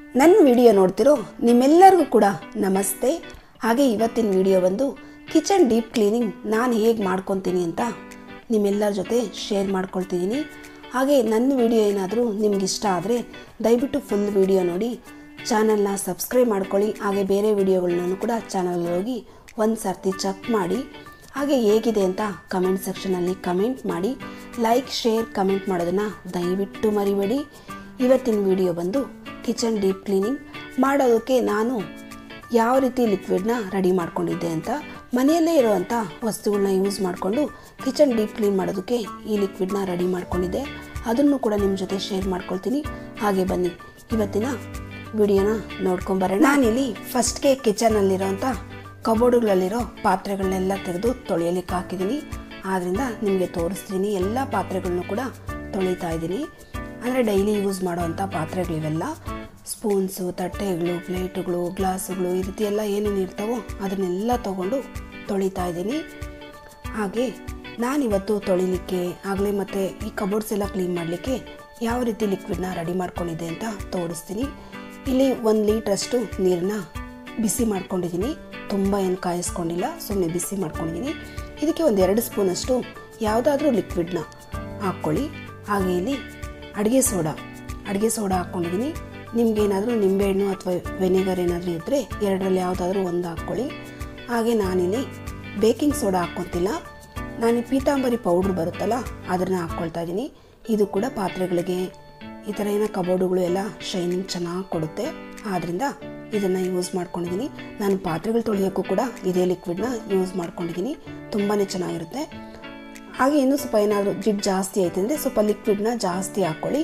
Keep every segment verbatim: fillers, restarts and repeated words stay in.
ನನ್ನ ವಿಡಿಯೋ ನೋಡ್ತಿರೋ ನಿಮ್ಮೆಲ್ಲರಿಗೂ ಕೂಡ ನಮಸ್ತೆ. ಹಾಗೆ ಇವತ್ತಿನ ವಿಡಿಯೋ ಬಂದು ಕಿಚನ್ ಡೀಪ್ ಕ್ಲೀನಿಂಗ್ ನಾನು ಹೇಗೆ ಮಾಡ್ಕೊತೀನಿ ಅಂತ ನಿಮ್ಮೆಲ್ಲರ ಜೊತೆ ಶೇರ್ ಮಾಡ್ಕೊಳ್ತಿದ್ದೀನಿ. ಹಾಗೆ ನನ್ನ ವಿಡಿಯೋ ಏನಾದರೂ ನಿಮ್ಗೆ ಇಷ್ಟ ಆದರೆ ದಯವಿಟ್ಟು ಫುಲ್ ವಿಡಿಯೋ ನೋಡಿ ಚಾನಲ್ನ ಸಬ್ಸ್ಕ್ರೈಬ್ ಮಾಡ್ಕೊಳ್ಳಿ. ಹಾಗೆ ಬೇರೆ ವಿಡಿಯೋಗಳನ್ನೂ ಕೂಡ ಚಾನಲ್ಗೆ ಹೋಗಿ ಒಂದು ಸರ್ತಿ ಚೆಕ್ ಮಾಡಿ. ಹಾಗೆ ಹೇಗಿದೆ ಅಂತ ಕಮೆಂಟ್ ಸೆಕ್ಷನಲ್ಲಿ ಕಮೆಂಟ್ ಮಾಡಿ. ಲೈಕ್ ಶೇರ್ ಕಮೆಂಟ್ ಮಾಡೋದನ್ನು ದಯವಿಟ್ಟು ಮರಿಬೇಡಿ. ಇವತ್ತಿನ ವಿಡಿಯೋ ಬಂದು ಕಿಚನ್ ಡೀಪ್ ಕ್ಲೀನಿಂಗ್ ಮಾಡೋದಕ್ಕೆ ನಾನು ಯಾವ ರೀತಿ ಲಿಕ್ವಿಡ್ನ ರೆಡಿ ಮಾಡ್ಕೊಂಡಿದ್ದೆ ಅಂತ, ಮನೆಯಲ್ಲೇ ಇರುವಂಥ ವಸ್ತುಗಳನ್ನ ಯೂಸ್ ಮಾಡಿಕೊಂಡು ಕಿಚನ್ ಡೀಪ್ ಕ್ಲೀನ್ ಮಾಡೋದಕ್ಕೆ ಈ ಲಿಕ್ವಿಡ್ನ ರೆಡಿ ಮಾಡ್ಕೊಂಡಿದ್ದೆ. ಅದನ್ನು ಕೂಡ ನಿಮ್ಮ ಜೊತೆ ಶೇರ್ ಮಾಡ್ಕೊಳ್ತೀನಿ. ಹಾಗೆ ಬನ್ನಿ ಇವತ್ತಿನ ವಿಡಿಯೋನ ನೋಡ್ಕೊಂಬರೋಣ. ನಾನಿಲ್ಲಿ ಫಸ್ಟ್ಗೆ ಕಿಚನಲ್ಲಿರೋಂಥ ಕಬೋರ್ಡುಗಳಲ್ಲಿರೋ ಪಾತ್ರೆಗಳನ್ನೆಲ್ಲ ತೆಗೆದು ತೊಳೆಯಲಿಕ್ಕೆ ಹಾಕಿದ್ದೀನಿ. ಆದ್ದರಿಂದ ನಿಮಗೆ ತೋರಿಸ್ತೀನಿ. ಎಲ್ಲ ಪಾತ್ರೆಗಳನ್ನೂ ಕೂಡ ತೊಳಿತಾ ಇದ್ದೀನಿ. ಅಂದರೆ ಡೈಲಿ ಯೂಸ್ ಮಾಡೋವಂಥ ಪಾತ್ರೆಗಳಿವೆಲ್ಲ, ಸ್ಪೂನ್ಸು, ತಟ್ಟೆಗಳು, ಪ್ಲೇಟುಗಳು, ಗ್ಲಾಸುಗಳು, ಈ ರೀತಿ ಎಲ್ಲ ಏನೇನು ಇರ್ತಾವೋ ಅದನ್ನೆಲ್ಲ ತೊಗೊಂಡು ತೊಳಿತಾ ಇದ್ದೀನಿ. ಹಾಗೆ ನಾನಿವತ್ತು ತೊಳಿಲಿಕ್ಕೆ ಆಗಲೇ ಮತ್ತು ಈ ಕಬೋರ್ಡ್ಸ್ ಎಲ್ಲ ಕ್ಲೀನ್ ಮಾಡಲಿಕ್ಕೆ ಯಾವ ರೀತಿ ಲಿಕ್ವಿಡ್ನ ರೆಡಿ ಮಾಡ್ಕೊಂಡಿದ್ದೆ ಅಂತ ತೋರಿಸ್ತೀನಿ. ಇಲ್ಲಿ ಒಂದು ಲೀಟ್ರಷ್ಟು ನೀರನ್ನ ಬಿಸಿ ಮಾಡ್ಕೊಂಡಿದ್ದೀನಿ. ತುಂಬ ಏನು ಕಾಯಿಸ್ಕೊಂಡಿಲ್ಲ, ಸುಮ್ಮನೆ ಬಿಸಿ ಮಾಡ್ಕೊಂಡಿದ್ದೀನಿ. ಇದಕ್ಕೆ ಒಂದು ಎರಡು ಸ್ಪೂನಷ್ಟು ಯಾವುದಾದ್ರೂ ಲಿಕ್ವಿಡ್ನ ಹಾಕ್ಕೊಳ್ಳಿ. ಹಾಗೆ ಇಲ್ಲಿ ಅಡುಗೆ ಸೋಡಾ ಅಡುಗೆ ಸೋಡಾ ಹಾಕ್ಕೊಂಡಿದ್ದೀನಿ. ನಿಮಗೇನಾದರೂ ನಿಂಬೆಹಣ್ಣು ಅಥವಾ ವೆನಿಗರ್ ಏನಾದರೂ ಇದ್ದರೆ ಎರಡರಲ್ಲಿ ಯಾವುದಾದ್ರೂ ಒಂದು ಹಾಕ್ಕೊಳ್ಳಿ. ಹಾಗೆ ನಾನಿಲ್ಲಿ ಬೇಕಿಂಗ್ ಸೋಡಾ ಹಾಕ್ಕೊತಿಲ್ಲ, ನಾನು ಪೀತಾಂಬರಿ ಪೌಡ್ರ್ ಬರುತ್ತಲ್ಲ ಅದನ್ನು ಹಾಕ್ಕೊಳ್ತಾ ಇದ್ದೀನಿ. ಇದು ಕೂಡ ಪಾತ್ರೆಗಳಿಗೆ ಈ ಥರ ಏನೋ ಕಬೋರ್ಡುಗಳು ಎಲ್ಲ ಶೈನಿಂಗ್ ಚೆನ್ನಾಗಿ ಕೊಡುತ್ತೆ. ಆದ್ದರಿಂದ ಇದನ್ನು ಯೂಸ್ ಮಾಡ್ಕೊಂಡಿದ್ದೀನಿ. ನಾನು ಪಾತ್ರೆಗಳು ತೊಳೆಯೋಕ್ಕೂ ಕೂಡ ಇದೇ ಲಿಕ್ವಿಡ್ನ ಯೂಸ್ ಮಾಡ್ಕೊಂಡಿದ್ದೀನಿ. ತುಂಬಾ ಚೆನ್ನಾಗಿರುತ್ತೆ. ಹಾಗೆ ಇನ್ನೂ ಸ್ವಲ್ಪ ಏನಾದರೂ ಜಿಡ್ ಜಾಸ್ತಿ ಆಯ್ತು ಅಂದರೆ ಸ್ವಲ್ಪ ಲಿಕ್ವಿಡ್ನ ಜಾಸ್ತಿ ಹಾಕ್ಕೊಳ್ಳಿ,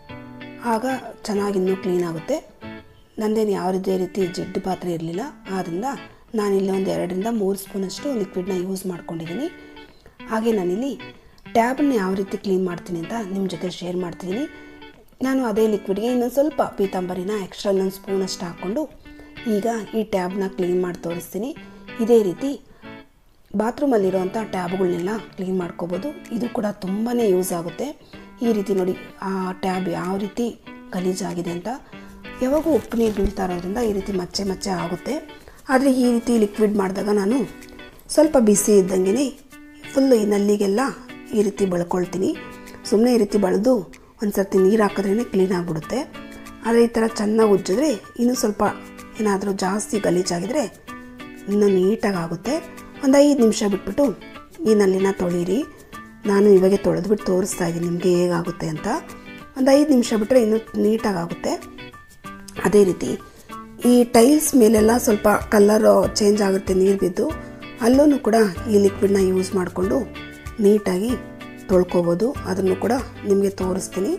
ಆಗ ಚೆನ್ನಾಗಿ ಇನ್ನೂ ಕ್ಲೀನ್ ಆಗುತ್ತೆ. ನಂದೇನು ಯಾವುದೇ ರೀತಿ ಜಿಡ್ಡು ಪಾತ್ರೆ ಇರಲಿಲ್ಲ, ಆದ್ದರಿಂದ ನಾನಿಲ್ಲಿ ಒಂದು ಎರಡರಿಂದ ಮೂರು ಸ್ಪೂನಷ್ಟು ಲಿಕ್ವಿಡ್ನ ಯೂಸ್ ಮಾಡ್ಕೊಂಡಿದ್ದೀನಿ. ಹಾಗೆ ನಾನಿಲ್ಲಿ ಟ್ಯಾಬನ್ನು ಯಾವ ರೀತಿ ಕ್ಲೀನ್ ಮಾಡ್ತೀನಿ ಅಂತ ನಿಮ್ಮ ಜೊತೆ ಶೇರ್ ಮಾಡ್ತೀನಿ. ನಾನು ಅದೇ ಲಿಕ್ವಿಡ್ಗೆ ಇನ್ನೊಂದು ಸ್ವಲ್ಪ ಪೀತಾಂಬರಿನ ಎಕ್ಸ್ಟ್ರಾ ಇನ್ನೊಂದು ಸ್ಪೂನಷ್ಟು ಹಾಕ್ಕೊಂಡು ಈಗ ಈ ಟ್ಯಾಬ್ನ ಕ್ಲೀನ್ ಮಾಡಿ ತೋರಿಸ್ತೀನಿ. ಇದೇ ರೀತಿ ಬಾತ್ರೂಮಲ್ಲಿರೋವಂಥ ಟ್ಯಾಬ್ಗಳನ್ನೆಲ್ಲ ಕ್ಲೀನ್ ಮಾಡ್ಕೋಬೋದು. ಇದು ಕೂಡ ತುಂಬಾ ಯೂಸ್ ಆಗುತ್ತೆ. ಈ ರೀತಿ ನೋಡಿ ಆ ಟ್ಯಾಬ್ ಯಾವ ರೀತಿ ಗಲೀಜಾಗಿದೆ ಅಂತ. ಯಾವಾಗೂ ಉಪ್ಪು ನೀರು ಬೀಳ್ತಾ ಇರೋದ್ರಿಂದ ಈ ರೀತಿ ಮಚ್ಚೆ ಮಚ್ಚೆ ಆಗುತ್ತೆ. ಆದರೆ ಈ ರೀತಿ ಲಿಕ್ವಿಡ್ ಮಾಡಿದಾಗ ನಾನು ಸ್ವಲ್ಪ ಬಿಸಿ ಇದ್ದಂಗೆ ಫುಲ್ಲು ಈ ನಲ್ಲಿಗೆಲ್ಲ ಈ ರೀತಿ ಬಳ್ಕೊಳ್ತೀನಿ. ಸುಮ್ಮನೆ ಈ ರೀತಿ ಬಳ್ದು ಒಂದು ಸರ್ತಿ ನೀರು ಹಾಕಿದ್ರೇ ಕ್ಲೀನ್ ಆಗಿಬಿಡುತ್ತೆ. ಆದರೆ ಈ ಥರ ಚೆನ್ನಾಗಿ ಉಜ್ಜಿದ್ರೆ ಇನ್ನೂ ಸ್ವಲ್ಪ ಏನಾದರೂ ಜಾಸ್ತಿ ಗಲೀಜಾಗಿದ್ರೆ ಇನ್ನೂ ನೀಟಾಗಿ ಆಗುತ್ತೆ. ಒಂದು ಐದು ನಿಮಿಷ ಬಿಟ್ಬಿಟ್ಟು ಈ ನಲ್ಲಿನ ತೊಳೀರಿ. ನಾನು ಇವಾಗೆ ತೊಳೆದ್ಬಿಟ್ಟು ತೋರಿಸ್ತಾ ಇದ್ದೀನಿ ನಿಮಗೆ ಹೇಗಾಗುತ್ತೆ ಅಂತ. ಒಂದು ಐದು ನಿಮಿಷ ಬಿಟ್ಟರೆ ಇನ್ನೂ ನೀಟಾಗಿ ಆಗುತ್ತೆ. ಅದೇ ರೀತಿ ಈ ಟೈಲ್ಸ್ ಮೇಲೆಲ್ಲ ಸ್ವಲ್ಪ ಕಲರು ಚೇಂಜ್ ಆಗುತ್ತೆ ನೀರು ಬಿದ್ದು, ಅಲ್ಲೂ ಕೂಡ ಈ ಲಿಕ್ವಿಡ್ನ ಯೂಸ್ ಮಾಡಿಕೊಂಡು ನೀಟಾಗಿ ತೊಳ್ಕೊಬೋದು. ಅದನ್ನು ಕೂಡ ನಿಮಗೆ ತೋರಿಸ್ತೀನಿ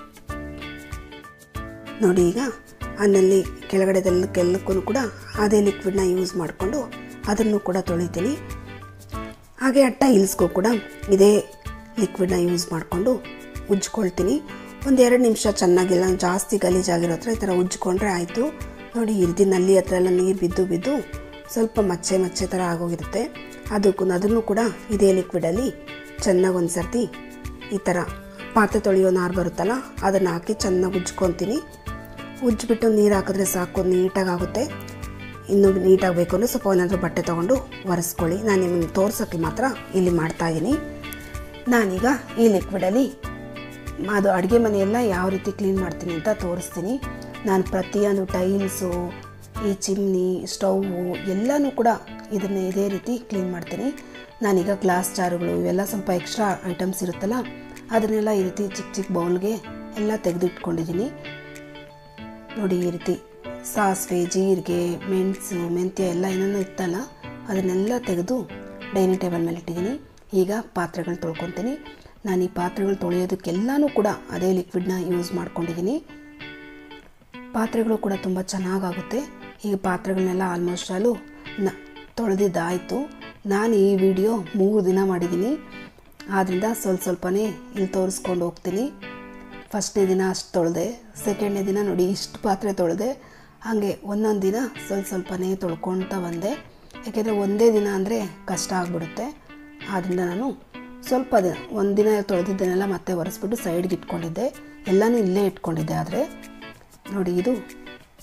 ನೋಡಿ. ಈಗ ಅನ್ನಲ್ಲಿ ಕೆಳಗಡೆದೆಲ್ಲಕ್ಕೆಲ್ಲಕ್ಕೂ ಕೂಡ ಅದೇ ಲಿಕ್ವಿಡ್ನ ಯೂಸ್ ಮಾಡಿಕೊಂಡು ಅದನ್ನು ಕೂಡ ತೊಳಿತೀನಿ. ಹಾಗೆ ಆ ಟೈಲ್ಸ್ಗೂ ಕೂಡ ಇದೇ ಲಿಕ್ವಿಡ್ನ ಯೂಸ್ ಮಾಡಿಕೊಂಡು ಉಜ್ಕೊಳ್ತೀನಿ. ಒಂದು ಎರಡು ನಿಮಿಷ ಚೆನ್ನಾಗಿಲ್ಲ, ಜಾಸ್ತಿ ಗಲೀಜಾಗಿರೋ ಹತ್ರ ಈ ಥರ ಉಜ್ಕೊಂಡ್ರೆ ಆಯಿತು. ನೋಡಿ ಈ ರೀತಿ ನಲ್ಲಿ ಹತ್ರ ಎಲ್ಲ ನೀರು ಬಿದ್ದು ಬಿದ್ದು ಸ್ವಲ್ಪ ಮಚ್ಚೆ ಮಚ್ಚೆ ಥರ ಆಗೋಗಿರುತ್ತೆ. ಅದಕ್ಕೂ ಅದನ್ನು ಕೂಡ ಇದೇ ಲಿಕ್ವಿಡಲ್ಲಿ ಚೆನ್ನಾಗಿ ಒಂದು ಸರ್ತಿ ಈ ಥರ ಪಾತ್ರೆ ತೊಳೆಯೋ ನಾರು ಬರುತ್ತಲ್ಲ ಅದನ್ನು ಹಾಕಿ ಚೆನ್ನಾಗಿ ಉಜ್ಕೊತೀನಿ. ಉಜ್ಜಿಬಿಟ್ಟು ನೀರು ಹಾಕಿದ್ರೆ ಸಾಕು, ನೀಟಾಗುತ್ತೆ. ಇನ್ನೂ ನೀಟಾಗಬೇಕು ಅಂದರೆ ಸ್ವಲ್ಪ ಏನಾದರೂ ಬಟ್ಟೆ ತೊಗೊಂಡು ಒರೆಸ್ಕೊಳ್ಳಿ. ನಾನು ನಿಮಗೆ ತೋರ್ಸೋಕ್ಕೆ ಮಾತ್ರ ಇಲ್ಲಿ ಮಾಡ್ತಾಯಿದ್ದೀನಿ. ನಾನೀಗ ಈ ಲಿಕ್ವಿಡಲ್ಲಿ ಅದು ಅಡುಗೆ ಮನೆಯೆಲ್ಲ ಯಾವ ರೀತಿ ಕ್ಲೀನ್ ಮಾಡ್ತೀನಿ ಅಂತ ತೋರಿಸ್ತೀನಿ. ನಾನು ಪ್ರತಿಯೊಂದು ಟೈಲ್ಸು, ಈ ಚಿಮ್ನಿ, ಸ್ಟೌವು ಎಲ್ಲನೂ ಕೂಡ ಇದನ್ನು ಇದೇ ರೀತಿ ಕ್ಲೀನ್ ಮಾಡ್ತೀನಿ. ನಾನೀಗ ಗ್ಲಾಸ್ ಜಾರುಗಳು ಇವೆಲ್ಲ ಸ್ವಲ್ಪ ಎಕ್ಸ್ಟ್ರಾ ಐಟಮ್ಸ್ ಇರುತ್ತಲ್ಲ ಅದನ್ನೆಲ್ಲ ಈ ರೀತಿ ಚಿಕ್ಕ ಚಿಕ್ಕ ಬೌಲ್ಗೆ ಎಲ್ಲ ತೆಗೆದಿಟ್ಕೊಂಡಿದ್ದೀನಿ. ನೋಡಿ ಈ ರೀತಿ ಸಾಸಿವೆ, ಜೀರಿಗೆ, ಮೆಣಸು, ಮೆಂತ್ಯ ಎಲ್ಲ ಏನೇನೋ ಇತ್ತಲ್ಲ ಅದನ್ನೆಲ್ಲ ತೆಗೆದು ಡೈನಿಂಗ್ ಟೇಬಲ್ ಮೇಲೆ ಇಟ್ಟಿದ್ದೀನಿ. ಈಗ ಪಾತ್ರೆಗಳು ತೊಳ್ಕೊತೀನಿ. ನಾನು ಈ ಪಾತ್ರೆಗಳು ತೊಳೆಯೋದಕ್ಕೆಲ್ಲನೂ ಕೂಡ ಅದೇ ಲಿಕ್ವಿಡ್ನ ಯೂಸ್ ಮಾಡ್ಕೊಂಡಿದ್ದೀನಿ. ಪಾತ್ರೆಗಳು ಕೂಡ ತುಂಬ ಚೆನ್ನಾಗಾಗುತ್ತೆ. ಈಗ ಪಾತ್ರೆಗಳನ್ನೆಲ್ಲ ಆಲ್ಮೋಸ್ಟ್ ಆಲು ನ ತೊಳೆದಿದ್ದಾಯಿತು. ನಾನು ಈ ವಿಡಿಯೋ ಮೂರು ದಿನ ಮಾಡಿದ್ದೀನಿ, ಆದ್ದರಿಂದ ಸ್ವಲ್ಪ ಸ್ವಲ್ಪನೇ ಇಲ್ಲಿ ತೋರಿಸ್ಕೊಂಡು ಹೋಗ್ತೀನಿ. ಫಸ್ಟ್ನೇ ದಿನ ಅಷ್ಟು ತೊಳೆದೆ, ಸೆಕೆಂಡ್ನೇ ದಿನ ನೋಡಿ ಇಷ್ಟು ಪಾತ್ರೆ ತೊಳೆದೆ. ಹಾಗೆ ಒಂದೊಂದು ದಿನ ಸ್ವಲ್ಪ ಸ್ವಲ್ಪನೇ ತೊಳ್ಕೊಳ್ತಾ ಬಂದೆ. ಯಾಕೆಂದರೆ ಒಂದೇ ದಿನ ಅಂದರೆ ಕಷ್ಟ ಆಗಿಬಿಡುತ್ತೆ. ಆದ್ದರಿಂದ ನಾನು ಸ್ವಲ್ಪ ದಿನ ಒಂದು ದಿನ ತೊಳೆದಿದ್ದನ್ನೆಲ್ಲ ಮತ್ತೆ ಒರೆಸ್ಬಿಟ್ಟು ಸೈಡ್ಗೆ ಇಟ್ಕೊಂಡಿದ್ದೆ. ಎಲ್ಲನೂ ಇಲ್ಲೇ ಇಟ್ಕೊಂಡಿದ್ದೆ. ಆದರೆ ನೋಡಿ ಇದು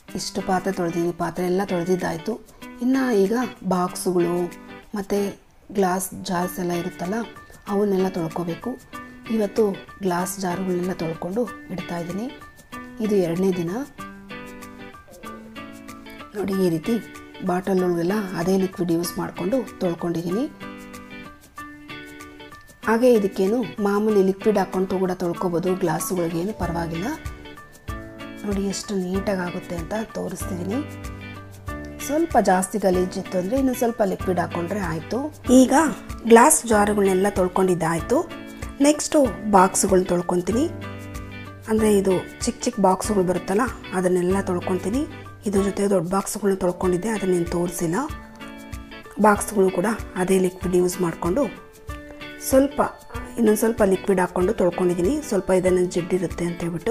ಇಷ್ಟು ಪಾತ್ರೆ ತೊಳೆದಿದ್ದೀನಿ, ಪಾತ್ರೆ ಎಲ್ಲ ತೊಳೆದಿದ್ದಾಯಿತು. ಇನ್ನು ಈಗ ಬಾಕ್ಸುಗಳು ಮತ್ತು ಗ್ಲಾಸ್ ಜಾರ್ಸ್ ಎಲ್ಲ ಇರುತ್ತಲ್ಲ ಅವನ್ನೆಲ್ಲ ತೊಳ್ಕೊಬೇಕು. ಇವತ್ತು ಗ್ಲಾಸ್ ಜಾರ್ಗಳನ್ನೆಲ್ಲ ತೊಳ್ಕೊಂಡು ಇಡ್ತಾಯಿದ್ದೀನಿ. ಇದು ಎರಡನೇ ದಿನ. ನೋಡಿ ಈ ರೀತಿ ಬಾಟಲ್ಗಳಿಗೆಲ್ಲ ಅದೇ ಲಿಕ್ವಿಡ್ ಯೂಸ್ ಮಾಡಿಕೊಂಡು ತೊಳ್ಕೊಂಡಿದ್ದೀನಿ. ಹಾಗೆ ಇದಕ್ಕೇನು ಮಾಮೂಲಿ ಲಿಕ್ವಿಡ್ ಹಾಕ್ಕೊಂಡು ಕೂಡ ತೊಳ್ಕೊಬೋದು, ಗ್ಲಾಸುಗಳಿಗೇನು ಪರವಾಗಿಲ್ಲ. ನೋಡಿ ಎಷ್ಟು ನೀಟಾಗಿ ಆಗುತ್ತೆ ಅಂತ ತೋರಿಸ್ತಿದ್ದೀನಿ. ಸ್ವಲ್ಪ ಜಾಸ್ತಿ ಗಲೀಜಿತ್ತು ಅಂದರೆ ಇನ್ನು ಸ್ವಲ್ಪ ಲಿಕ್ವಿಡ್ ಹಾಕ್ಕೊಂಡ್ರೆ ಆಯಿತು. ಈಗ ಗ್ಲಾಸ್ ಜಾರುಗಳನ್ನೆಲ್ಲ ತೊಳ್ಕೊಂಡಿದ್ದಾಯಿತು. ನೆಕ್ಸ್ಟು ಬಾಕ್ಸುಗಳನ್ನ ತೊಳ್ಕೊತೀನಿ. ಅಂದರೆ ಇದು ಚಿಕ್ಕ ಚಿಕ್ಕ ಬಾಕ್ಸುಗಳು ಬರುತ್ತಲ್ಲ ಅದನ್ನೆಲ್ಲ ತೊಳ್ಕೊತೀನಿ. ಇದ್ರ ಜೊತೆ ದೊಡ್ಡ ಬಾಕ್ಸುಗಳನ್ನ ತೊಳ್ಕೊಂಡಿದ್ದೆ, ಅದನ್ನೇನು ತೋರಿಸಿಲ್ಲ. ಬಾಕ್ಸ್ಗಳು ಕೂಡ ಅದೇ ಲಿಕ್ವಿಡ್ ಯೂಸ್ ಮಾಡಿಕೊಂಡು ಸ್ವಲ್ಪ ಇನ್ನೊಂದು ಸ್ವಲ್ಪ ಲಿಕ್ವಿಡ್ ಹಾಕ್ಕೊಂಡು ತೊಳ್ಕೊಂಡಿದ್ದೀನಿ. ಸ್ವಲ್ಪ ಇದನ್ನು ಜಿಡ್ಡಿರುತ್ತೆ ಅಂತ ಹೇಳ್ಬಿಟ್ಟು.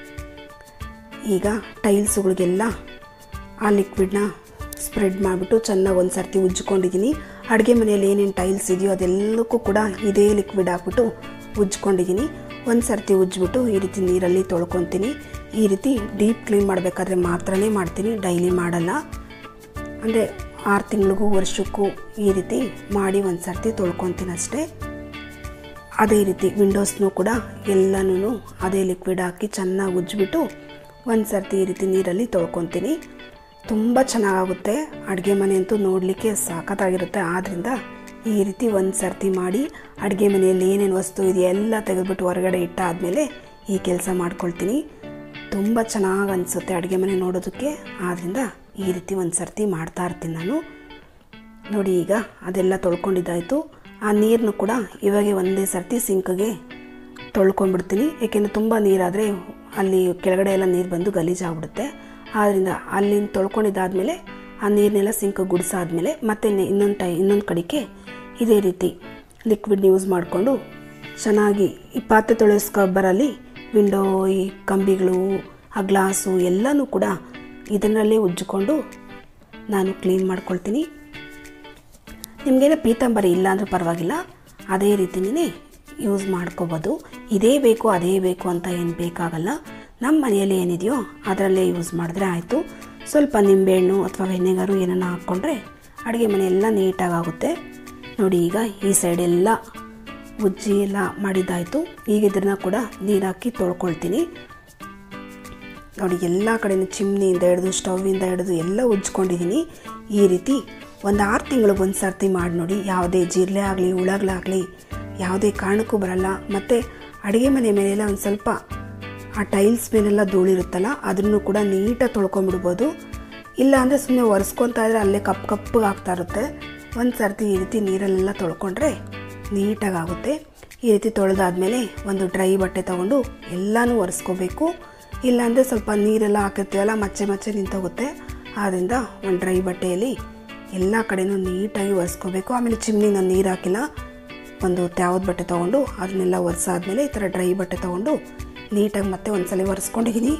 ಈಗ ಟೈಲ್ಸುಗಳಿಗೆಲ್ಲ ಆ ಲಿಕ್ವಿಡ್ನ ಸ್ಪ್ರೆಡ್ ಮಾಡಿಬಿಟ್ಟು ಚೆನ್ನಾಗಿ ಒಂದು ಸರ್ತಿ ಉಜ್ಜಿಕೊಂಡಿದ್ದೀನಿ. ಅಡುಗೆ ಮನೆಯಲ್ಲಿ ಏನೇನು ಟೈಲ್ಸ್ ಇದೆಯೋ ಅದೆಲ್ಲಕ್ಕೂ ಕೂಡ ಇದೇ ಲಿಕ್ವಿಡ್ ಹಾಕ್ಬಿಟ್ಟು ಉಜ್ಜಿಕೊಂಡಿದ್ದೀನಿ. ಒಂದು ಸರ್ತಿ ಉಜ್ಜಿಬಿಟ್ಟು ಈ ರೀತಿ ನೀರಲ್ಲಿ ತೊಳ್ಕೊತೀನಿ. ಈ ರೀತಿ ಡೀಪ್ ಕ್ಲೀನ್ ಮಾಡಬೇಕಾದ್ರೆ ಮಾತ್ರನೇ ಮಾಡ್ತೀನಿ, ಡೈಲಿ ಮಾಡಲ್ಲ. ಅಂದರೆ ಆರು ತಿಂಗಳಿಗೂ ವರ್ಷಕ್ಕೂ ಈ ರೀತಿ ಮಾಡಿ ಒಂದು ಸರ್ತಿ ತೊಳ್ಕೊತೀನಿ ಅಷ್ಟೇ. ಅದೇ ರೀತಿ ವಿಂಡೋಸ್ನೂ ಕೂಡ ಎಲ್ಲನೂ ಅದೇ ಲಿಕ್ವಿಡ್ ಹಾಕಿ ಚೆನ್ನಾಗಿ ಉಜ್ಜಿಬಿಟ್ಟು ಒಂದು ಸರ್ತಿ ಈ ರೀತಿ ನೀರಲ್ಲಿ ತೊಳ್ಕೊತೀನಿ. ತುಂಬ ಚೆನ್ನಾಗುತ್ತೆ. ಅಡುಗೆ ಮನೆ ಅಂತೂ ನೋಡಲಿಕ್ಕೆ ಸಖತ್ತಾಗಿರುತ್ತೆ. ಆದ್ದರಿಂದ ಈ ರೀತಿ ಒಂದು ಸರ್ತಿ ಮಾಡಿ ಅಡುಗೆ ಮನೆಯಲ್ಲಿ ಏನೇನು ವಸ್ತು ಇದೆಯೋ ಎಲ್ಲ ತೆಗೆದುಬಿಟ್ಟು ಹೊರಗಡೆ ಇಟ್ಟಾದಮೇಲೆ ಈ ಕೆಲಸ ಮಾಡ್ಕೊಳ್ತೀನಿ. ತುಂಬ ಚೆನ್ನಾಗಿ ಅನಿಸುತ್ತೆ ಅಡುಗೆ ಮನೆ ನೋಡೋದಕ್ಕೆ. ಆದ್ದರಿಂದ ಈ ರೀತಿ ಒಂದು ಸರ್ತಿ ಮಾಡ್ತಾ ಇರ್ತೀನಿ ನಾನು. ನೋಡಿ ಈಗ ಅದೆಲ್ಲ ತೊಳ್ಕೊಂಡಿದ್ದಾಯಿತು. ಆ ನೀರನ್ನು ಕೂಡ ಇವಾಗೆ ಒಂದೇ ಸರ್ತಿ ಸಿಂಕ್ಗೆ ತೊಳ್ಕೊಂಡ್ಬಿಡ್ತೀನಿ. ಏಕೆಂದರೆ ತುಂಬ ನೀರಾದರೆ ಅಲ್ಲಿ ಕೆಳಗಡೆ ಎಲ್ಲ ನೀರು ಬಂದು ಗಲೀಜಾಗ್ಬಿಡುತ್ತೆ. ಆದ್ದರಿಂದ ಅಲ್ಲಿಂದ ತೊಳ್ಕೊಂಡಿದ್ದಾದಮೇಲೆ ಆ ನೀರನ್ನೆಲ್ಲ ಸಿಂಕ್ ಗುಡಿಸಾದ್ಮೇಲೆ ಮತ್ತೆ ಇನ್ನೊಂದು ಟೈ ಇನ್ನೊಂದು ಕಡೆಗೆ ಇದೇ ರೀತಿ ಲಿಕ್ವಿಡ್ ಯೂಸ್ ಮಾಡಿಕೊಂಡು ಚೆನ್ನಾಗಿ ಈ ಪಾತ್ರೆ ತೊಳೆಯೋ ಸ್ಕ್ರಬ್ಬರಲ್ಲಿ ವಿಂಡೋ ಈ ಕಂಬಿಗಳು ಆ ಗ್ಲಾಸು ಎಲ್ಲನೂ ಕೂಡ ಇದನ್ನಲ್ಲೇ ಉಜ್ಜಿಕೊಂಡು ನಾನು ಕ್ಲೀನ್ ಮಾಡ್ಕೊಳ್ತೀನಿ. ನಿಮಗೇನೋ ಪೀತಾಂಬರಿ ಇಲ್ಲ ಅಂದರೆ ಪರವಾಗಿಲ್ಲ, ಅದೇ ರೀತಿಯೇ ಯೂಸ್ ಮಾಡ್ಕೋಬೋದು. ಇದೇ ಬೇಕು ಅದೇ ಬೇಕು ಅಂತ ಏನು ಬೇಕಾಗಲ್ಲ. ನಮ್ಮ ಮನೆಯಲ್ಲಿ ಏನಿದೆಯೋ ಅದರಲ್ಲೇ ಯೂಸ್ ಮಾಡಿದ್ರೆ ಆಯಿತು. ಸ್ವಲ್ಪ ನಿಂಬೆಹಣ್ಣು ಅಥವಾ ವೆನಿಗರು ಏನನ್ನ ಹಾಕ್ಕೊಂಡ್ರೆ ಅಡುಗೆ ಮನೆ ಎಲ್ಲ ನೀಟಾಗುತ್ತೆ. ನೋಡಿ ಈಗ ಈ ಸೈಡೆಲ್ಲ ಉಜ್ಜಿ ಎಲ್ಲ ಮಾಡಿದ್ದಾಯಿತು. ಈಗ ಇದನ್ನು ಕೂಡ ನೀರು ಹಾಕಿ ತೊಳ್ಕೊಳ್ತೀನಿ. ನೋಡಿ ಎಲ್ಲ ಕಡೆಯೂ ಚಿಮ್ನಿಯಿಂದ ಹಿಡಿದು ಸ್ಟವ್ವಿಂದ ಹಿಡಿದು ಎಲ್ಲ ಉಜ್ಕೊಂಡಿದ್ದೀನಿ. ಈ ರೀತಿ ಒಂದು ಆರು ತಿಂಗಳಿಗೆ ಒಂದು ಸರ್ತಿ ಮಾಡಿ ನೋಡಿ. ಯಾವುದೇ ಜಿರಳೆ ಆಗಲಿ ಹುಳಗಳಾಗಲಿ ಯಾವುದೇ ಕಾರಣಕ್ಕೂ ಬರಲ್ಲ. ಮತ್ತು ಅಡುಗೆ ಮನೆ ಮೇಲೆಲ್ಲ ಒಂದು ಸ್ವಲ್ಪ ಆ ಟೈಲ್ಸ್ ಮೇಲೆಲ್ಲ ಧೂಳಿರುತ್ತಲ್ಲ ಅದನ್ನು ಕೂಡ ನೀಟಾಗಿ ತೊಳ್ಕೊಂಬಿಡ್ಬೋದು. ಇಲ್ಲ ಅಂದರೆ ಸುಮ್ಮನೆ ಒರೆಸ್ಕೊತಾ ಇದ್ದರೆ ಅಲ್ಲೇ ಕಪ್ಪು ಕಪ್ಪಗೆ ಆಗ್ತಾ ಇರುತ್ತೆ. ಒಂದು ಸರ್ತಿ ಈ ರೀತಿ ನೀರಲ್ಲೆಲ್ಲ ತೊಳ್ಕೊಂಡ್ರೆ ನೀಟಾಗುತ್ತೆ. ಈ ರೀತಿ ತೊಳೆದಾದ್ಮೇಲೆ ಒಂದು ಡ್ರೈ ಬಟ್ಟೆ ತೊಗೊಂಡು ಎಲ್ಲನೂ ಒರೆಸ್ಕೋಬೇಕು. ಇಲ್ಲಾಂದರೆ ಸ್ವಲ್ಪ ನೀರೆಲ್ಲ ಹಾಕಿರ್ತೀವಲ್ಲ ಮಚ್ಚೆ ಮಚ್ಚೆ ನಿಂತೋಗುತ್ತೆ. ಆದ್ದರಿಂದ ಒಂದು ಡ್ರೈ ಬಟ್ಟೆಯಲ್ಲಿ ಎಲ್ಲ ಕಡೆಯೂ ನೀಟಾಗಿ ಒರೆಸ್ಕೋಬೇಕು. ಆಮೇಲೆ ಚಿಮ್ನಿ ನಾನು ನೀರು ಹಾಕಿಲ್ಲ, ಒಂದು ತ್ಯಾವದ ಬಟ್ಟೆ ತೊಗೊಂಡು ಅದನ್ನೆಲ್ಲ ಒರೆಸಾದ್ಮೇಲೆ ಈ ಥರ ಡ್ರೈ ಬಟ್ಟೆ ತೊಗೊಂಡು ನೀಟಾಗಿ ಮತ್ತೆ ಒಂದು ಸಲ ಒರೆಸ್ಕೊಂಡಿದ್ದೀನಿ.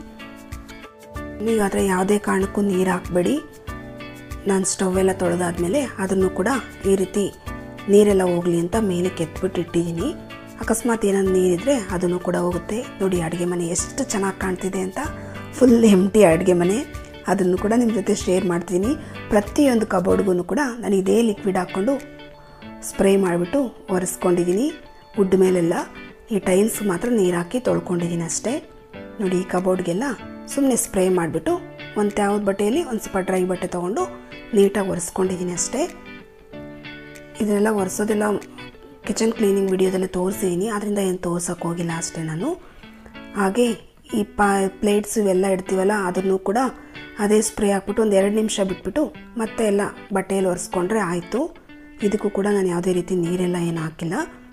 ಈಗಾದರೆ ಯಾವುದೇ ಕಾರಣಕ್ಕೂ ನೀರು ಹಾಕಬೇಡಿ. ನಾನು ಸ್ಟವ್ ಎಲ್ಲ ತೊಳೆದಾದ್ಮೇಲೆ ಅದನ್ನು ಕೂಡ ಈ ರೀತಿ ನೀರೆಲ್ಲ ಹೋಗಲಿ ಅಂತ ಮೇಲೆ ಕೆತ್ಬಿಟ್ಟು ಇಟ್ಟಿದ್ದೀನಿ. ಅಕಸ್ಮಾತ್ ಏನಾದ್ರು ನೀರಿದ್ರೆ ಅದನ್ನು ಕೂಡ ಹೋಗುತ್ತೆ. ನೋಡಿ ಅಡುಗೆ ಮನೆ ಎಷ್ಟು ಚೆನ್ನಾಗಿ ಕಾಣ್ತಿದೆ ಅಂತ. ಫುಲ್ ಎಂಟಿ ಅಡುಗೆ ಮನೆ. ಅದನ್ನು ಕೂಡ ನಿಮ್ಮ ಜೊತೆ ಶೇರ್ ಮಾಡ್ತೀನಿ. ಪ್ರತಿಯೊಂದು ಕಬೋರ್ಡ್ಗೂ ಕೂಡ ನಾನು ಇದೇ ಲಿಕ್ವಿಡ್ ಹಾಕ್ಕೊಂಡು ಸ್ಪ್ರೇ ಮಾಡಿಬಿಟ್ಟು ಒರೆಸ್ಕೊಂಡಿದ್ದೀನಿ. ವುಡ್ ಮೇಲೆಲ್ಲ ಈ ಟೈಲ್ಸ್ ಮಾತ್ರ ನೀರು ಹಾಕಿ ತೊಳ್ಕೊಂಡಿದ್ದೀನಿ ಅಷ್ಟೇ. ನೋಡಿ ಈ ಕಬೋರ್ಡ್ಗೆಲ್ಲ ಸುಮ್ಮನೆ ಸ್ಪ್ರೇ ಮಾಡಿಬಿಟ್ಟು ಒಂದು ತ್ಯಾವದ ಬಟ್ಟೆಯಲ್ಲಿ ಒಂದು ಸ್ವಲ್ಪ ಡ್ರೈ ಬಟ್ಟೆ ತೊಗೊಂಡು ನೀಟಾಗಿ ಒರೆಸ್ಕೊಂಡಿದ್ದೀನಿ ಅಷ್ಟೇ. ಇದನ್ನೆಲ್ಲ ಒರೆಸೋದೆಲ್ಲ ಕಿಚನ್ ಕ್ಲೀನಿಂಗ್ ವಿಡಿಯೋದಲ್ಲೇ ತೋರಿಸಿದ್ದೀನಿ, ಅದರಿಂದ ಏನು ತೋರ್ಸೋಕ್ಕೆ ಹೋಗಿಲ್ಲ ಅಷ್ಟೇ ನಾನು. ಹಾಗೆ ಈ ಪಾ ಪ್ಲೇಟ್ಸ್ ಇವೆಲ್ಲ ಇಡ್ತೀವಲ್ಲ ಅದನ್ನು ಕೂಡ ಅದೇ ಸ್ಪ್ರೇ ಹಾಕ್ಬಿಟ್ಟು ಒಂದು ಎರಡು ನಿಮಿಷ ಬಿಟ್ಬಿಟ್ಟು ಮತ್ತೆ ಎಲ್ಲ ಬಟ್ಟೆಯಲ್ಲಿ ಒರೆಸ್ಕೊಂಡ್ರೆ ಆಯಿತು. ಇದಕ್ಕೂ ಕೂಡ ನಾನು ಯಾವುದೇ ರೀತಿ ನೀರೆಲ್ಲ ಏನು ಹಾಕಿಲ್ಲ.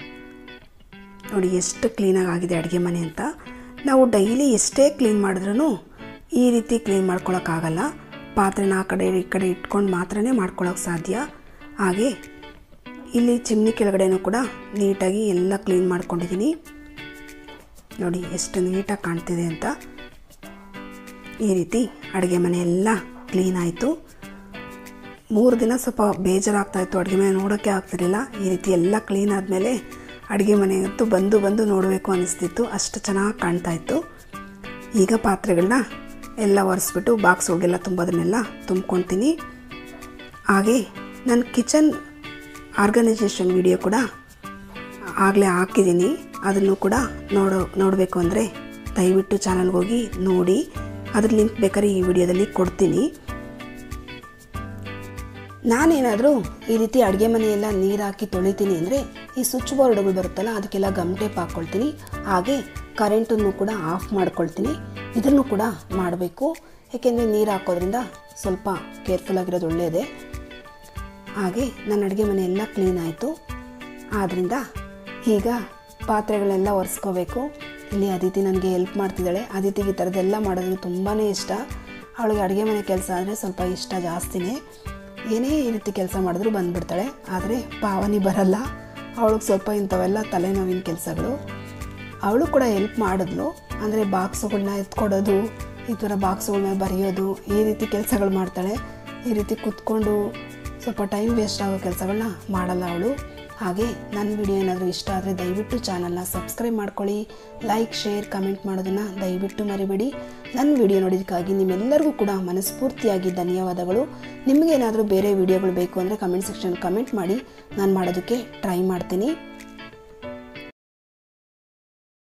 ನೋಡಿ ಎಷ್ಟು ಕ್ಲೀನಾಗಿ ಆಗಿದೆ ಅಡುಗೆ ಮನೆ ಅಂತ. ನಾವು ಡೈಲಿ ಎಷ್ಟೇ ಕ್ಲೀನ್ ಮಾಡಿದ್ರೂ ಈ ರೀತಿ ಕ್ಲೀನ್ ಮಾಡ್ಕೊಳಕ್ಕಾಗಲ್ಲ. ಪಾತ್ರೆನ ಆ ಕಡೆ ಈ ಕಡೆ ಇಟ್ಕೊಂಡು ಮಾತ್ರನೇ ಮಾಡ್ಕೊಳಕ್ಕೆ ಸಾಧ್ಯ. ಹಾಗೆ ಇಲ್ಲಿ ಚಿಮ್ನಿ ಕೆಳಗಡೆನೂ ಕೂಡ ನೀಟಾಗಿ ಎಲ್ಲ ಕ್ಲೀನ್ ಮಾಡ್ಕೊಂಡಿದ್ದೀನಿ. ನೋಡಿ ಎಷ್ಟು ನೀಟಾಗಿ ಕಾಣ್ತಿದೆ ಅಂತ. ಈ ರೀತಿ ಅಡುಗೆ ಮನೆ ಎಲ್ಲ ಕ್ಲೀನ್ ಆಯಿತು. ಮೂರು ದಿನ ಸ್ವಲ್ಪ ಬೇಜಾರಾಗ್ತಾಯಿತ್ತು, ಅಡುಗೆ ಮನೆ ನೋಡೋಕ್ಕೆ ಆಗ್ತಿರಲಿಲ್ಲ. ಈ ರೀತಿ ಎಲ್ಲ ಕ್ಲೀನ್ ಆದಮೇಲೆ ಅಡುಗೆ ಮನೆಗಂತೂ ಬಂದು ಬಂದು ನೋಡಬೇಕು ಅನ್ನಿಸ್ತಿತ್ತು, ಅಷ್ಟು ಚೆನ್ನಾಗಿ ಕಾಣ್ತಾಯಿತ್ತು. ಈಗ ಪಾತ್ರೆಗಳನ್ನ ಎಲ್ಲ ಒರೆಸ್ಬಿಟ್ಟು ಬಾಕ್ಸ್ ಒಳಗೆಲ್ಲ ತುಂಬೋದನ್ನೆಲ್ಲ ತುಂಬ್ಕೊಳ್ತೀನಿ. ಹಾಗೆ ನನ್ನ ಕಿಚನ್ ಆರ್ಗನೈಸೇಷನ್ ವಿಡಿಯೋ ಕೂಡ ಆಗಲೇ ಹಾಕಿದ್ದೀನಿ. ಅದನ್ನು ಕೂಡ ನೋಡೋ ನೋಡಬೇಕು ಅಂದರೆ ದಯವಿಟ್ಟು ಚಾನಲ್ಗೆ ಹೋಗಿ ನೋಡಿ. ಅದ್ರ ಲಿಂಕ್ ಬೇಕಾದ್ರೆ ಈ ವಿಡಿಯೋದಲ್ಲಿ ಕೊಡ್ತೀನಿ. ನಾನೇನಾದರೂ ಈ ರೀತಿ ಅಡುಗೆ ಮನೆಯೆಲ್ಲ ನೀರು ಹಾಕಿ ತೊಳಿತೀನಿ ಅಂದರೆ ಈ ಸ್ವಿಚ್ ಬೋರ್ಡ್ಗಳು ಬರುತ್ತಲ್ಲ ಅದಕ್ಕೆಲ್ಲ ಗಮ್ ಟೇಪ್ ಹಾಕ್ಕೊಳ್ತೀನಿ. ಹಾಗೆ ಕರೆಂಟನ್ನು ಕೂಡ ಆಫ್ ಮಾಡ್ಕೊಳ್ತೀನಿ. ಇದನ್ನು ಕೂಡ ಮಾಡಬೇಕು, ಏಕೆಂದರೆ ನೀರು ಹಾಕೋದ್ರಿಂದ ಸ್ವಲ್ಪ ಕೇರ್ಫುಲ್ಲಾಗಿರೋದು ಒಳ್ಳೆಯದೇ. ಹಾಗೆ ನನ್ನ ಅಡುಗೆ ಮನೆ ಎಲ್ಲ ಕ್ಲೀನ್ ಆಯಿತು. ಆದ್ದರಿಂದ ಈಗ ಪಾತ್ರೆಗಳೆಲ್ಲ ಒರೆಸ್ಕೋಬೇಕು. ಇಲ್ಲಿ ಅದಿತಿ ನನಗೆ ಹೆಲ್ಪ್ ಮಾಡ್ತಿದ್ದಾಳೆ. ಅದಿತಿಗೆ ಈ ಥರದ್ದೆಲ್ಲ ಮಾಡೋದು ತುಂಬಾ ಇಷ್ಟ. ಅವಳಿಗೆ ಅಡುಗೆ ಮನೆ ಕೆಲಸ ಅಂದರೆ ಸ್ವಲ್ಪ ಇಷ್ಟ ಜಾಸ್ತಿನೇ. ಏನೇ ಈ ರೀತಿ ಕೆಲಸ ಮಾಡಿದ್ರೂ ಬಂದುಬಿಡ್ತಾಳೆ. ಆದರೆ ಪಾವನಿ ಬರಲ್ಲ, ಅವಳಿಗೆ ಸ್ವಲ್ಪ ಇಂಥವೆಲ್ಲ ತಲೆನೋವಿನ ಕೆಲಸಗಳು. ಅವಳು ಕೂಡ ಹೆಲ್ಪ್ ಮಾಡಿದ್ಲು, ಅಂದರೆ ಬಾಕ್ಸುಗಳನ್ನ ಎತ್ಕೊಡೋದು, ಈ ಥರ ಬಾಕ್ಸುಗಳನ್ನ ಬರೆಯೋದು, ಈ ರೀತಿ ಕೆಲಸಗಳು ಮಾಡ್ತಾಳೆ. ಈ ರೀತಿ ಕೂತ್ಕೊಂಡು ಸ್ವಲ್ಪ ಟೈಮ್ ವೇಸ್ಟ್ ಆಗೋ ಕೆಲಸಗಳನ್ನ ಮಾಡಲ್ಲ ಅವಳು. ಹಾಗೆ ನನ್ನ ವಿಡಿಯೋ ಏನಾದರೂ ಇಷ್ಟ ಆದರೆ ದಯವಿಟ್ಟು ಚಾನಲ್ನ ಸಬ್ಸ್ಕ್ರೈಬ್ ಮಾಡ್ಕೊಳ್ಳಿ. ಲೈಕ್, ಶೇರ್, ಕಮೆಂಟ್ ಮಾಡೋದನ್ನು ದಯವಿಟ್ಟು ಮರಿಬೇಡಿ. ನನ್ನ ವಿಡಿಯೋ ನೋಡೋದಕ್ಕಾಗಿ ನಿಮ್ಮೆಲ್ಲರಿಗೂ ಕೂಡ ಮನಸ್ಫೂರ್ತಿಯಾಗಿ ಧನ್ಯವಾದಗಳು. ನಿಮಗೇನಾದರೂ ಬೇರೆ ವಿಡಿಯೋಗಳು ಬೇಕು ಅಂದರೆ ಕಮೆಂಟ್ ಸೆಕ್ಷನ್ ಕಮೆಂಟ್ ಮಾಡಿ, ನಾನು ಮಾಡೋದಕ್ಕೆ ಟ್ರೈ ಮಾಡ್ತೀನಿ.